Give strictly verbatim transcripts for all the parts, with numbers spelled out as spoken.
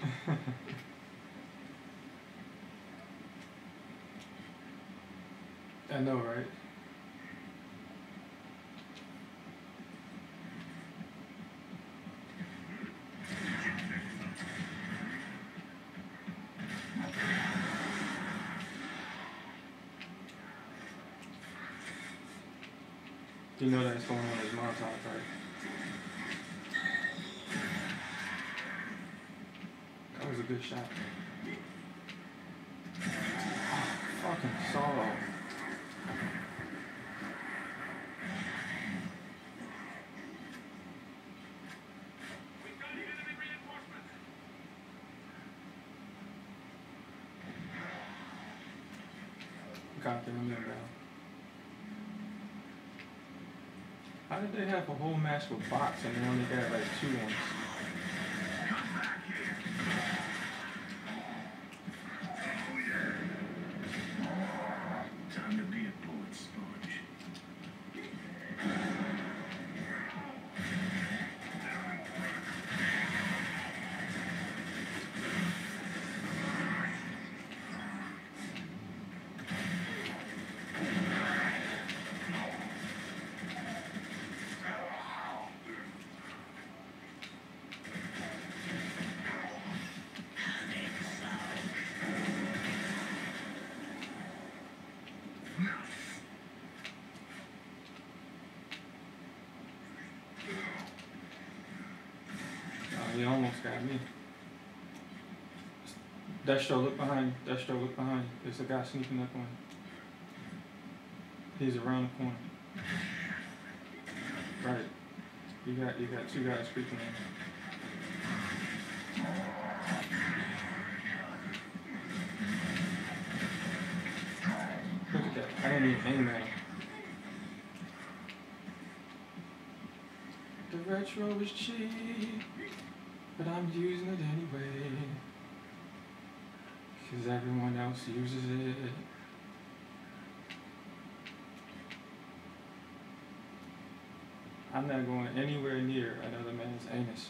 I know, right? You know that's going on his montage, right? That was a good shot. Fucking solo. Got them in there now. How did they have a whole match with bots and they only got like two ones? Time to be a bullet sponge. Oh, he almost got me. Destro, look behind you. Destro, look behind you. There's a guy sneaking up on you. He's around the corner. Right. You got you got two guys creeping in. Look at that. I didn't even aim at him. The retro is cheap, but I'm using it anyway. Cause everyone else uses it. I'm not going anywhere near another man's anus.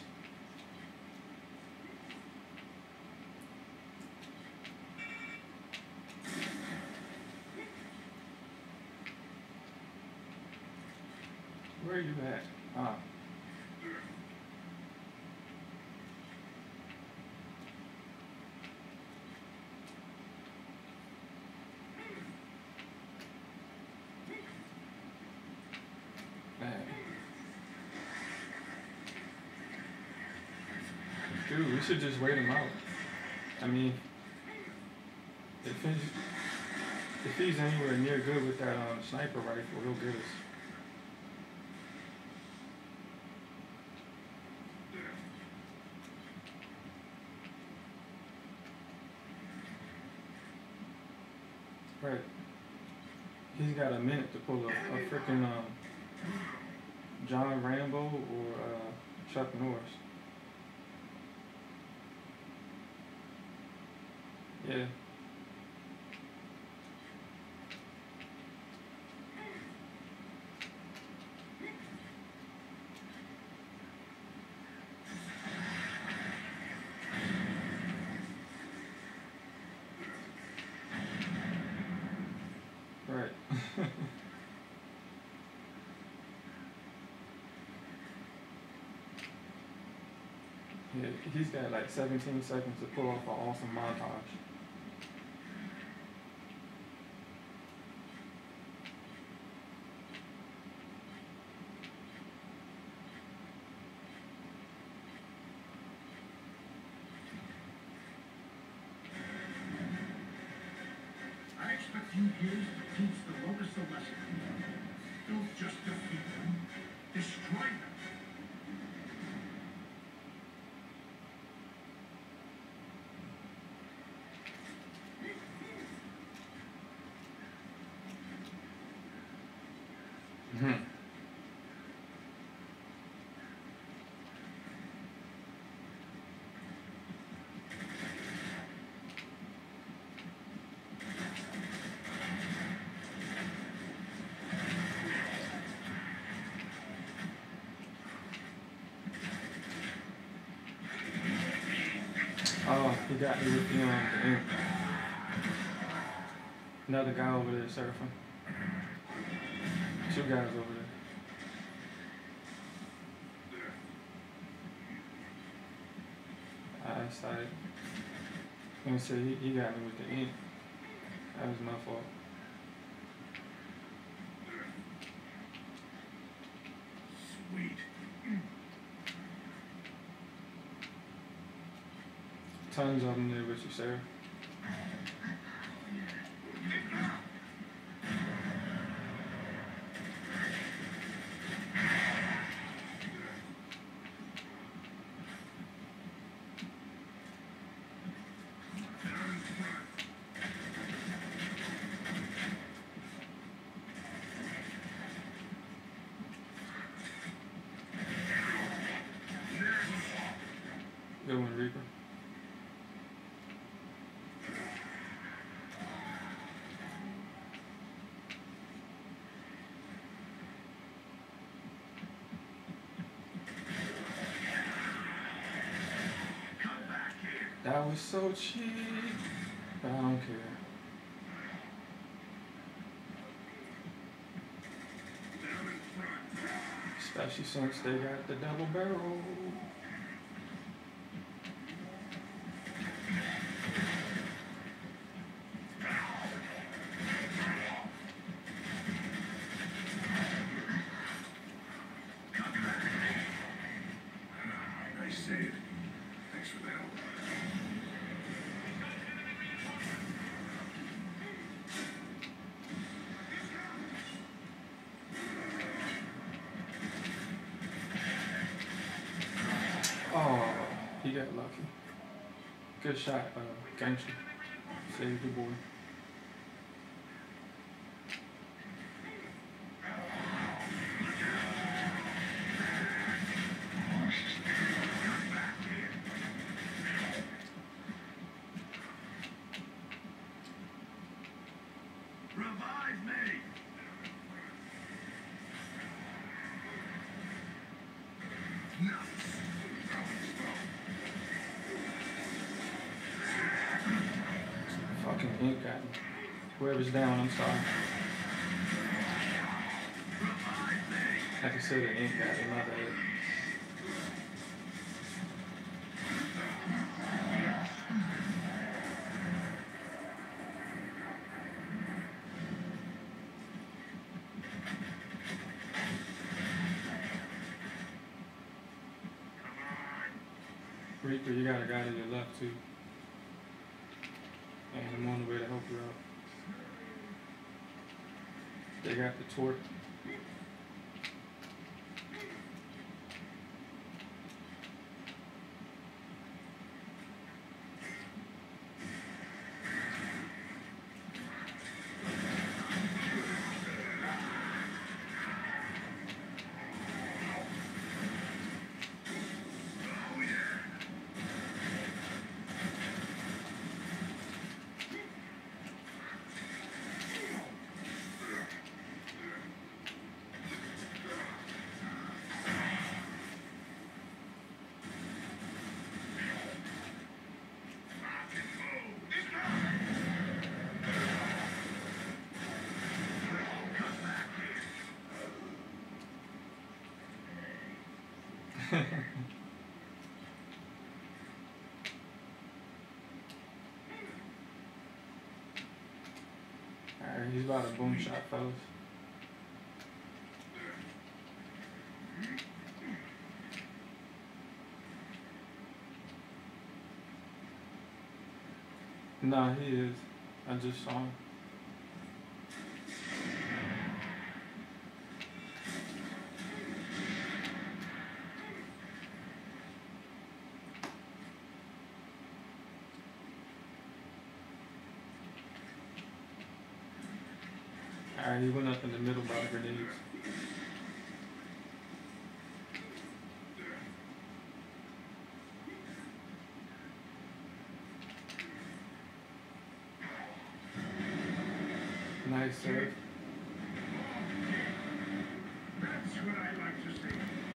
Where are you at? Ah. Dude, we should just wait him out. I mean, if he's, if he's anywhere near good with that um, sniper rifle, he'll get us. Right. He's got a minute to pull a, a freaking um, John Rambo or uh, Chuck Norris. Yeah. Right. Yeah, he's got like seventeen seconds to pull off an awesome montage. I expect you here to teach the locusts a lesson. Don't just defeat them, destroy them. Mm-hmm. He got me with the, um, the ink. Another guy over there surfing. Two guys over there. I started. I'm gonna say he, he got me with the ink. That was my fault. Sweet. Tons of them there with you, sir. Good one, Reaper. That was so cheap, but I don't care. Especially since they got the double barrel. Nice save. Thanks for the help. Oh, he got lucky. Good shot, uh, Gangster. Saved the boy. Revive me! Fucking ink got me. Whoever's down, I'm sorry. I can say the ink got me, my bad. Reaper, you got a guy to your left too. And I'm on the way to help you out. They got the torque. Alright, he's about a boom shot, fellas. Nah, he is. I just saw him. Alright, he went up in the middle by the grenades. Nice serve.